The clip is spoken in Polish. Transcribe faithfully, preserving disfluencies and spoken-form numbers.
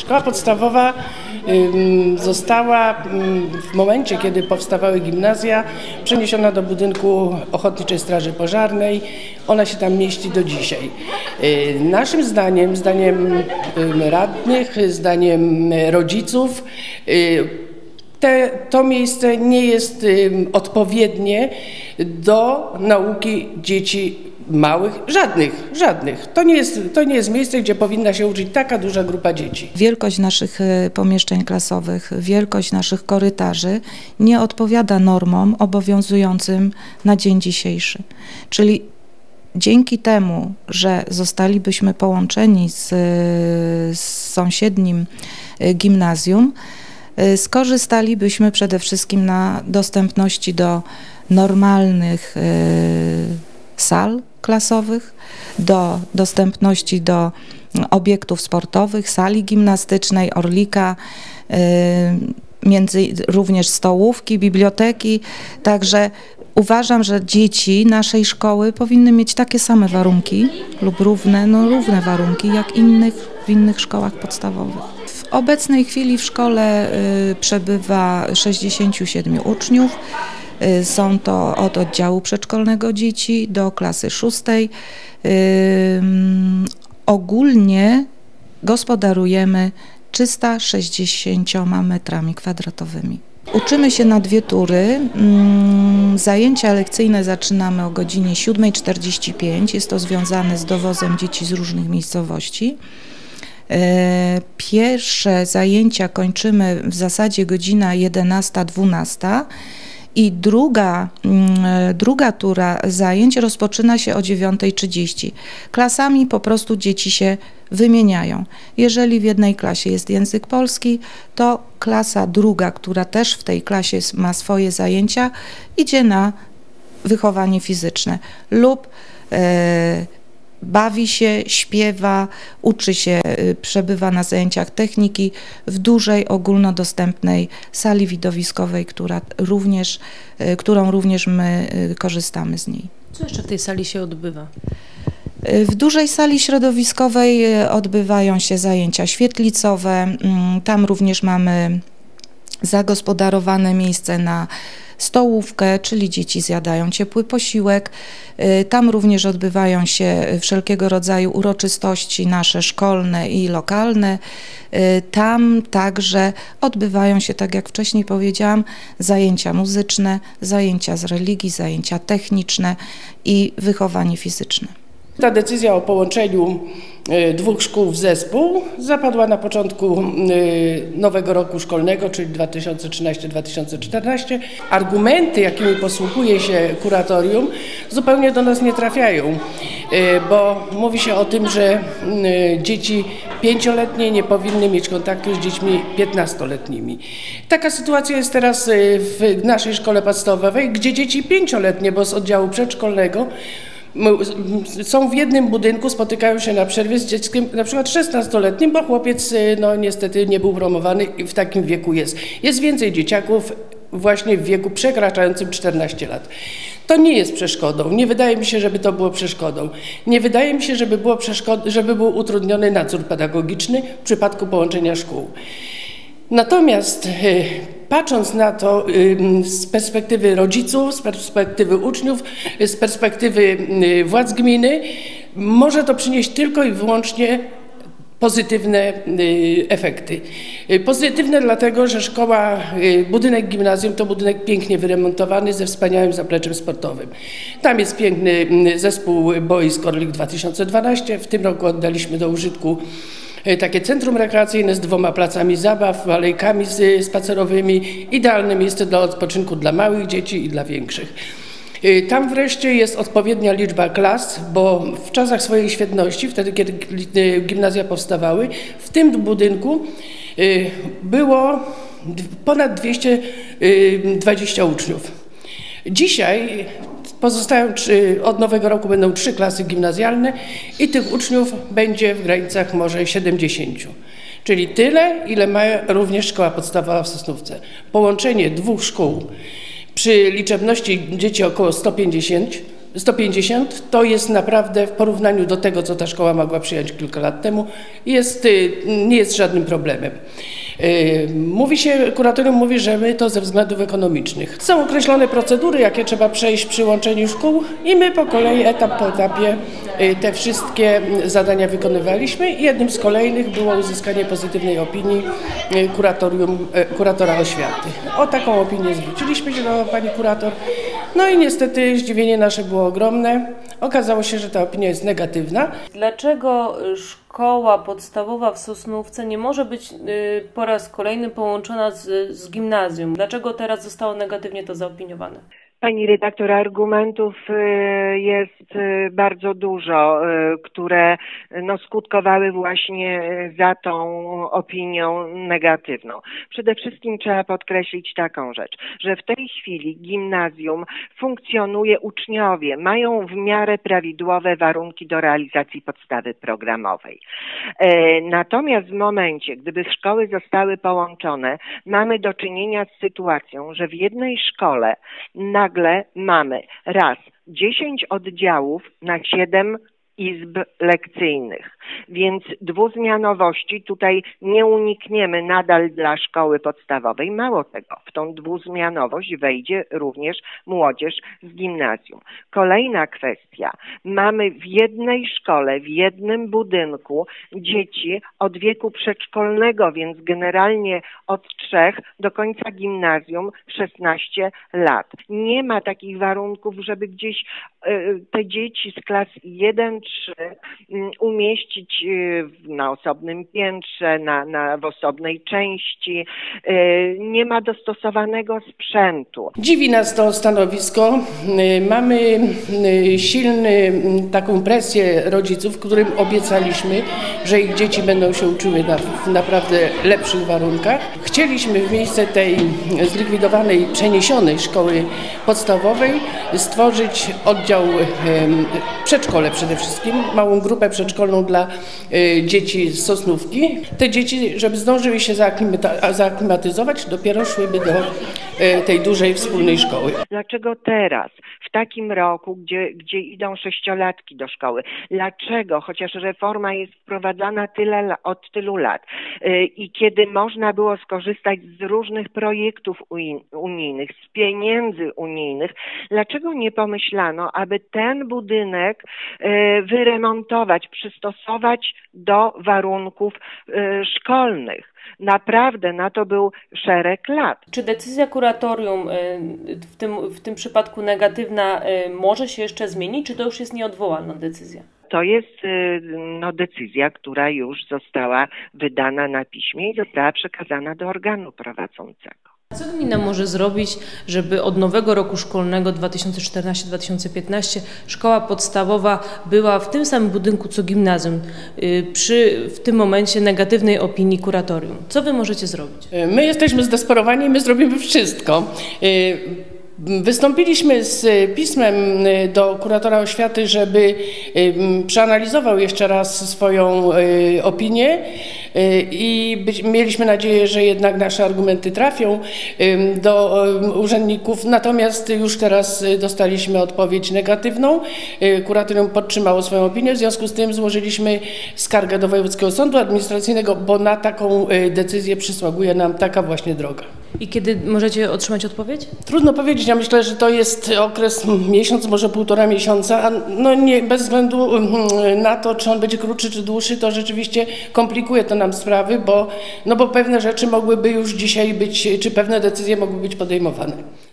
Szkoła podstawowa została w momencie, kiedy powstawały gimnazja, przeniesiona do budynku Ochotniczej Straży Pożarnej. Ona się tam mieści do dzisiaj. Naszym zdaniem, zdaniem radnych, zdaniem rodziców, Te, to miejsce nie jest y, odpowiednie do nauki dzieci małych, żadnych, żadnych. To nie jest, to nie jest miejsce, gdzie powinna się uczyć taka duża grupa dzieci. Wielkość naszych pomieszczeń klasowych, wielkość naszych korytarzy nie odpowiada normom obowiązującym na dzień dzisiejszy. Czyli dzięki temu, że zostalibyśmy połączeni z, z sąsiednim gimnazjum, skorzystalibyśmy przede wszystkim na dostępności do normalnych y, sal klasowych, do dostępności do obiektów sportowych, sali gimnastycznej, orlika, y, między, również stołówki, biblioteki. Także uważam, że dzieci naszej szkoły powinny mieć takie same warunki lub równe, no równe warunki jak innych, w innych szkołach podstawowych. W obecnej chwili w szkole y, przebywa sześćdziesięciu siedmiu uczniów. Y, są to od oddziału przedszkolnego dzieci do klasy szóstej. Y, ogólnie gospodarujemy trzysta sześćdziesięcioma metrami kwadratowymi. Uczymy się na dwie tury. Zajęcia lekcyjne zaczynamy o godzinie siódmej czterdzieści pięć. Jest to związane z dowozem dzieci z różnych miejscowości. Pierwsze zajęcia kończymy w zasadzie godzina jedenasta dwunasta i druga, druga tura zajęć rozpoczyna się o dziewiątej trzydzieści. Klasami po prostu dzieci się wymieniają. Jeżeli w jednej klasie jest język polski, to klasa druga, która też w tej klasie ma swoje zajęcia, idzie na wychowanie fizyczne lub e, bawi się, śpiewa, uczy się, przebywa na zajęciach techniki w dużej, ogólnodostępnej sali widowiskowej, która również, którą również my korzystamy z niej. Co jeszcze w tej sali się odbywa? W dużej sali środowiskowej odbywają się zajęcia świetlicowe. Tam również mamy zagospodarowane miejsce na stołówkę, czyli dzieci zjadają ciepły posiłek. Tam również odbywają się wszelkiego rodzaju uroczystości nasze szkolne i lokalne. Tam także odbywają się, tak jak wcześniej powiedziałam, zajęcia muzyczne, zajęcia z religii, zajęcia techniczne i wychowanie fizyczne. Ta decyzja o połączeniu dwóch szkół w zespół zapadła na początku nowego roku szkolnego, czyli dwa tysiące trzynasty dwa tysiące czternasty. Argumenty, jakimi posługuje się kuratorium, zupełnie do nas nie trafiają, bo mówi się o tym, że dzieci pięcioletnie nie powinny mieć kontaktu z dziećmi piętnastoletnimi. Taka sytuacja jest teraz w naszej szkole podstawowej, gdzie dzieci pięcioletnie, bo z oddziału przedszkolnego, są w jednym budynku, spotykają się na przerwie z dzieckiem na przykład szesnastoletnim, bo chłopiec no niestety nie był promowany i w takim wieku jest. Jest więcej dzieciaków właśnie w wieku przekraczającym czternaście lat. To nie jest przeszkodą. Nie wydaje mi się, żeby to było przeszkodą. Nie wydaje mi się, żeby, było przeszkod- żeby był utrudniony nadzór pedagogiczny w przypadku połączenia szkół. Natomiast patrząc na to z perspektywy rodziców, z perspektywy uczniów, z perspektywy władz gminy, może to przynieść tylko i wyłącznie pozytywne efekty. Pozytywne dlatego, że szkoła, budynek gimnazjum to budynek pięknie wyremontowany ze wspaniałym zapleczem sportowym. Tam jest piękny zespół boisk Orlik dwa tysiące dwanaście. W tym roku oddaliśmy do użytku takie centrum rekreacyjne z dwoma placami zabaw, alejkami spacerowymi, idealne miejsce dla odpoczynku dla małych dzieci i dla większych. Tam wreszcie jest odpowiednia liczba klas, bo w czasach swojej świetności, wtedy kiedy gimnazja powstawały, w tym budynku było ponad dwieście dwadzieścia uczniów. Dzisiaj pozostają trzy, od nowego roku będą trzy klasy gimnazjalne i tych uczniów będzie w granicach może siedemdziesięciu. Czyli tyle, ile ma również szkoła podstawowa w Sosnówce. Połączenie dwóch szkół przy liczebności dzieci około stu pięćdziesięciu sto pięćdziesiąt. To jest naprawdę w porównaniu do tego, co ta szkoła mogła przyjąć kilka lat temu, jest, nie jest żadnym problemem. Mówi się, kuratorium mówi, że my to ze względów ekonomicznych. Są określone procedury, jakie trzeba przejść przy łączeniu szkół i my po kolei, etap po etapie te wszystkie zadania wykonywaliśmy. Jednym z kolejnych było uzyskanie pozytywnej opinii kuratorium, kuratora oświaty. O taką opinię zwróciliśmy się do pani kurator. No i niestety zdziwienie nasze było ogromne. Okazało się, że ta opinia jest negatywna. Dlaczego szkoła podstawowa w Sosnówce nie może być po raz kolejny połączona z, z gimnazjum? Dlaczego teraz zostało negatywnie to zaopiniowane? Pani redaktor, argumentów jest bardzo dużo, które no, skutkowały właśnie za tą opinią negatywną. Przede wszystkim trzeba podkreślić taką rzecz, że w tej chwili gimnazjum funkcjonuje, uczniowie mają w miarę prawidłowe warunki do realizacji podstawy programowej. Natomiast w momencie, gdyby szkoły zostały połączone, mamy do czynienia z sytuacją, że w jednej szkole na nagle mamy raz dziesięć oddziałów na siedem izb lekcyjnych, więc dwuzmianowości tutaj nie unikniemy nadal dla szkoły podstawowej. Mało tego, w tą dwuzmianowość wejdzie również młodzież z gimnazjum. Kolejna kwestia. Mamy w jednej szkole, w jednym budynku dzieci od wieku przedszkolnego, więc generalnie od trzech do końca gimnazjum szesnaście lat. Nie ma takich warunków, żeby gdzieś y, te dzieci z klas jeden trzy umieścić na osobnym piętrze, na, na, w osobnej części. Nie ma dostosowanego sprzętu. Dziwi nas to stanowisko. Mamy silny taką presję rodziców, którym obiecaliśmy, że ich dzieci będą się uczyły na, w naprawdę lepszych warunkach. Chcieliśmy w miejsce tej zlikwidowanej, przeniesionej szkoły podstawowej stworzyć oddział przedszkole przede wszystkim, małą grupę przedszkolną dla y, dzieci z Sosnówki. Te dzieci, żeby zdążyły się zaaklimatyzować, dopiero szłyby do y, tej dużej wspólnej szkoły. Dlaczego teraz, w takim roku, gdzie, gdzie idą sześciolatki do szkoły? Dlaczego, chociaż reforma jest wprowadzana tyle, od tylu lat y, i kiedy można było skorzystać z różnych projektów unijnych, z pieniędzy unijnych, dlaczego nie pomyślano, aby ten budynek y, wyremontować, przystosować do warunków y, szkolnych. Naprawdę na to był szereg lat. Czy decyzja kuratorium y, w tym, w tym przypadku negatywna y, może się jeszcze zmienić, czy to już jest nieodwołalna decyzja? To jest y, no, decyzja, która już została wydana na piśmie i została przekazana do organu prowadzącego. Co gmina może zrobić, żeby od nowego roku szkolnego dwa tysiące czternasty dwa tysiące piętnasty szkoła podstawowa była w tym samym budynku co gimnazjum, przy w tym momencie negatywnej opinii kuratorium? Co wy możecie zrobić? My jesteśmy zdesperowani i my zrobimy wszystko. Wystąpiliśmy z pismem do kuratora oświaty, żeby przeanalizował jeszcze raz swoją opinię i być, mieliśmy nadzieję, że jednak nasze argumenty trafią do urzędników. Natomiast już teraz dostaliśmy odpowiedź negatywną. Kuratorium podtrzymało swoją opinię, w związku z tym złożyliśmy skargę do Wojewódzkiego Sądu Administracyjnego, bo na taką decyzję przysługuje nam taka właśnie droga. I kiedy możecie otrzymać odpowiedź? Trudno powiedzieć. Ja myślę, że to jest okres miesiąc, może półtora miesiąca, a no nie, bez względu na to, czy on będzie krótszy, czy dłuższy, to rzeczywiście komplikuje to nam sprawy, bo, no bo pewne rzeczy mogłyby już dzisiaj być, czy pewne decyzje mogły być podejmowane.